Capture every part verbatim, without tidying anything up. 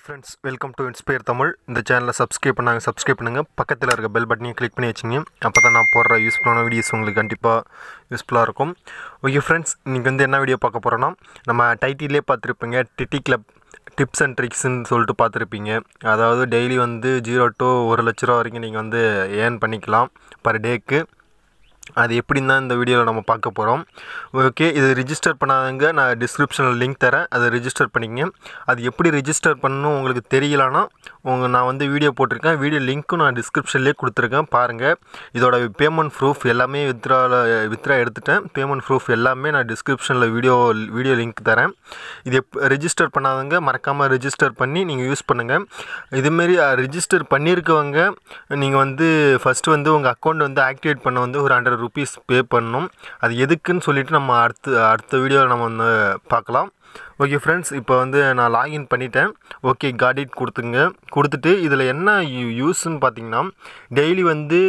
friends, welcome to Inspire Tamil. இந்த சேனலை subscribe பண்ணாங்க சப்ஸ்கிரைப் பண்ணுங்க, பக்கத்தில் இருக்க பெல் பட்டனையும் கிளிக் பண்ணி வச்சுங்க. அப்போ தான் நான் போடுற யூஸ்ஃபுல்லான வீடியோஸ் உங்களுக்கு கண்டிப்பாக யூஸ்ஃபுல்லாக இருக்கும். ஓகே ஃப்ரெண்ட்ஸ், இன்றைக்கி வந்து என்ன வீடியோ பார்க்க போகிறோன்னா, நம்ம டைட்டிலே பார்த்துருப்பீங்க, டிட்டிக்ளப் டிப்ஸ் அண்ட் ட்ரிக்ஸ்ன்னு சொல்லிட்டு பார்த்துருப்பீங்க. அதாவது டெய்லி வந்து ஜீரோ டு ஒரு லட்ச ரூபா வரைக்கும் நீங்கள் வந்து ஏர்ன் பண்ணிக்கலாம் பர் டேக்கு. அது எப்படின்னு தான் இந்த வீடியோவில் நம்ம பார்க்க போகிறோம். ஓகே, இது ரிஜிஸ்டர் பண்ணாதங்க, நான் டிஸ்கிரிப்ஷனில் லிங்க் தரேன், அதை ரிஜிஸ்டர் பண்ணிக்கங்க. அது எப்படி ரிஜிஸ்டர் பண்ணணும் உங்களுக்கு தெரியலனா உங்கள் நான் வந்து வீடியோ போட்டிருக்கேன், வீடியோ லிங்க்கும் நான் டிஸ்கிரிப்ஷன்லேயே கொடுத்துருக்கேன், பாருங்கள். இதோட பேமெண்ட் ப்ரூஃப் எல்லாமே வித்ட்ராவில் வித்ட்ரா எடுத்துட்டேன். பேமெண்ட் ப்ரூஃப் எல்லாமே நான் டிஸ்கிரிப்ஷனில் வீடியோ வீடியோ லிங்க் தரேன். இது எப் ரிஜிஸ்டர் பண்ணாதவங்க மறக்காமல் ரிஜிஸ்டர் பண்ணி நீங்கள் யூஸ் பண்ணுங்கள். இதுமாரி ரிஜிஸ்டர் பண்ணியிருக்கவங்க நீங்கள் வந்து ஃபஸ்ட்டு வந்து உங்கள் அக்கௌண்ட் வந்து ஆக்டிவேட் பண்ண வந்து ஒரு ஹண்ட்ரட் ருபீஸ் பே பண்ணணும். அது எதுக்குன்னு சொல்லிவிட்டு நம்ம அடுத்து அடுத்த வீடியோவில் நம்ம வந்து பார்க்கலாம். ஓகே ஃப்ரெண்ட்ஸ், இப்போ வந்து நான் லாகின் பண்ணிட்டேன். ஓகே, காட் இட் கொடுத்துங்க. கொடுத்துட்டு இதில் என்ன யூ யூஸ்ன்னு பார்த்தீங்கன்னா, டெய்லி வந்து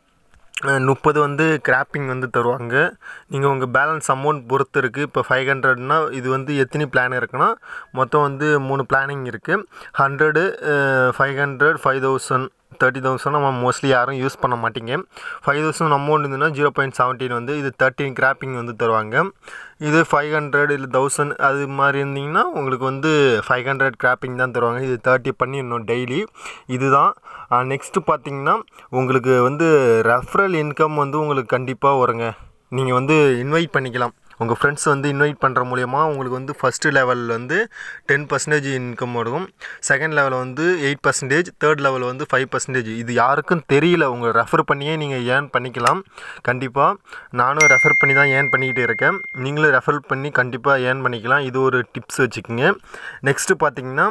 முப்பது வந்து கிராப்பிங் வந்து தருவாங்க. நீங்கள் உங்கள் பேலன்ஸ் அமௌண்ட் பொறுத்து இருக்குது. இப்போ ஃபைவ் ஹண்ட்ரட்னா இது வந்து எத்தனை பிளான் இருக்குன்னா, மொத்தம் வந்து மூணு பிளானிங் இருக்குது. Hundred, five hundred, five thousand thirty thousand நம்ம மோஸ்ட்லி யாரும் யூஸ் பண்ண மாட்டீங்க. ஃபைவ் தௌசண்ட் அமௌண்ட் இருந்ததுன்னா ஜீரோ பாயிண்ட் செவன்டீன் வந்து இது தேர்ட்டின் கிராப்பிங் வந்து தருவாங்க. இது ஃபைவ் ஹண்ட்ரட் இல்லை தௌசண்ட் அது மாதிரி இருந்தீங்கன்னா உங்களுக்கு வந்து ஃபைவ் ஹண்ட்ரட் கிராப்பிங் தான் தருவாங்க. இது தேர்ட்டி பண்ணிடணும் டெய்லி. இதுதான். நெக்ஸ்ட்டு பார்த்தீங்கன்னா உங்களுக்கு வந்து ரெஃபரல் இன்கம் வந்து உங்களுக்கு கண்டிப்பாக வருங்க. நீங்கள் வந்து இன்வைட் பண்ணிக்கலாம். உங்கள் ஃப்ரெண்ட்ஸ் வந்து இன்வைட் பண்ணுற மூலயமா உங்களுக்கு வந்து ஃபஸ்ட்டு லெவலில் வந்து டென் பர்சன்டேஜ் இன்கம் வரும், செகண்ட் லெவலில் வந்து எயிட் பர்சன்டேஜ், தேர்ட் லெவலில் வந்து ஃபைவ் பர்சன்டேஜ். இது யாருக்கும் தெரியல. உங்களை ரெஃபர் பண்ணியே நீங்கள் ஏர்ன் பண்ணிக்கலாம். கண்டிப்பாக நானும் ரெஃபர் பண்ணி தான் ஏர்ன் பண்ணிக்கிட்டே இருக்கேன். நீங்களும் ரெஃபர் பண்ணி கண்டிப்பாக ஏர்ன் பண்ணிக்கலாம். இது ஒரு டிப்ஸ் வச்சுக்கோங்க. நெக்ஸ்ட்டு பார்த்தீங்கன்னா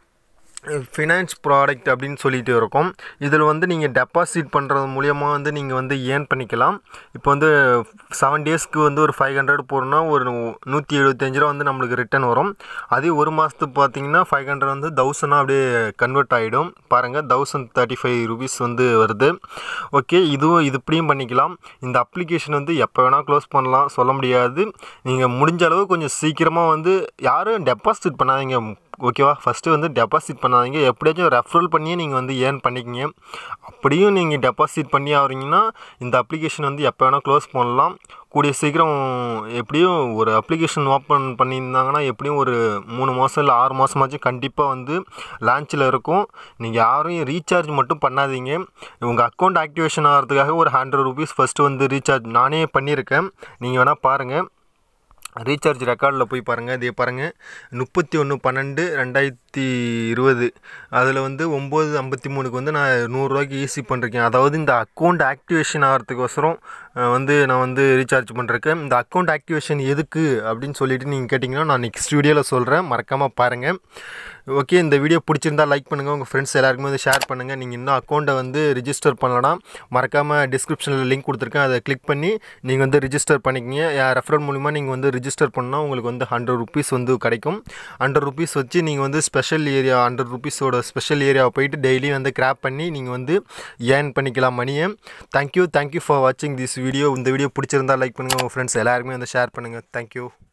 ஃபினான்ஸ் ப்ராடக்ட் அப்படின்னு சொல்லிட்டு இருக்கும். இதில் வந்து நீங்கள் டெபாசிட் பண்ணுறது மூலிமா வந்து நீங்கள் வந்து ஏர்ன் பண்ணிக்கலாம். இப்போ வந்து செவன் டேஸ்க்கு வந்து ஒரு ஃபைவ் ஹண்ட்ரட் போகிறோன்னா ஒரு நூற்றி எழுபத்தஞ்சு ரூபா வந்து நம்மளுக்கு ரிட்டர்ன் வரும். அதே ஒரு மாதத்துக்கு பார்த்தீங்கன்னா ஃபைவ் ஹண்ட்ரட் வந்து தௌசண்டாக அப்படியே கன்வெர்ட் ஆகிடும். பாருங்கள், தௌசண்ட் தேர்ட்டி ஃபைவ் ருபீஸ் வந்து வருது. ஓகே, இதுவும் இது இப்படியும் பண்ணிக்கலாம். இந்த அப்ளிகேஷன் வந்து எப்போ வேணால் க்ளோஸ் பண்ணலாம், சொல்ல முடியாது. நீங்கள் முடிஞ்ச அளவு கொஞ்சம் சீக்கிரமாக வந்து யாரும் டெபாசிட் பண்ணாதீங்க. ஓகேவா? ஃபஸ்ட்டு வந்து டெபாசிட் பண்ணாதீங்க. எப்படியாச்சும் ரெஃபரல் பண்ணியே நீங்கள் வந்து ஏர்ன் பண்ணிக்கிங்க. அப்படியும் நீங்கள் டெபாசிட் பண்ணி ஆகிறீங்கன்னா இந்த அப்ளிகேஷன் வந்து எப்போ வேணால் க்ளோஸ் பண்ணலாம். கூடிய சீக்கிரம் எப்படியும் ஒரு அப்ளிகேஷன் ஓப்பன் பண்ணியிருந்தாங்கன்னா எப்படியும் ஒரு மூணு மாதம் இல்லை ஆறு மாதமாச்சும் கண்டிப்பாக வந்து லான்ச்சில் இருக்கும். நீங்கள் யாரையும் ரீசார்ஜ் மட்டும் பண்ணாதீங்க. உங்கள் அக்கௌண்ட் ஆக்டிவேஷன் ஆகிறதுக்காக ஒரு ஹண்ட்ரட் ருபீஸ் ஃபஸ்ட்டு வந்து ரீசார்ஜ் நானே பண்ணியிருக்கேன். நீங்கள் வேணால் பாருங்கள், ரீசார்ஜ் ரெக்கார்டில் போய் பாருங்கள். இதே பாருங்கள், முப்பத்தி ஒன்று பன்னெண்டு ரெண்டாயிரத்தி இருபது அதில் வந்து ஒம்பது ஐம்பத்தி மூணுக்கு வந்து நான் நூறுரூவாய்க்கு ஈஸி பண்ணிருக்கேன். அதாவது இந்த அக்கௌண்ட் ஆக்டிவேஷன் ஆகிறதுக்கோசரம் வந்து நான் வந்து ரீசார்ஜ் பண்ணிருக்கேன். இந்த அக்கௌண்ட் ஆக்டிவேஷன் எதுக்கு அப்படின்னு சொல்லிட்டு நீங்கள் கேட்டிங்கன்னா நான் நெக்ஸ்ட் வீடியோவில் சொல்கிறேன், மறக்காமல் பாருங்கள். ஓகே, இந்த வீடியோ பிடிச்சிருந்தால் லைக் பண்ணுங்கள், உங்கள் ஃப்ரெண்ட்ஸ் எல்லாருக்குமே வந்து ஷேர் பண்ணுங்கள். நீங்கள் இன்னும் அக்கௌண்ட்டை வந்து ரிஜிஸ்டர் பண்ணலன்னா மறக்காமல் டிஸ்கிரிப்ஷனில் லிங்க் கொடுத்துருக்கேன், அதை கிளிக் பண்ணி நீங்கள் வந்து ரிஜிஸ்டர் பண்ணிக்கிங்க. ரெஃபரல் மூலிமா நீங்கள் வந்து ரிஜிஸ்டர் பண்ணால் உங்களுக்கு வந்து ஹண்ட்ரட் ருபீஸ் வந்து கிடைக்கும். ஹண்ட்ரட் ருபீஸ் வச்சு நீங்கள் வந்து ஸ்பெஷல் ஏரியா ஹண்ட்ரட் ருபீஸோட ஸ்பெஷல் ஏரியாவை போயிட்டு டெய்லி வந்து கிராப் பண்ணி நீங்கள் வந்து ஏர்ன் பண்ணிக்கலாம் மணியை. தேங்க்யூ தேங்க்யூ ஃபார் வாட்சிங் திஸ் வீடியோ. இந்த வீடியோ பிடிச்சிருந்தால் லைக் பண்ணுங்கள், உங்கள் ஃப்ரெண்ட்ஸ் எல்லாருக்குமே வந்து ஷேர் பண்ணுங்கள். தேங்க்யூ.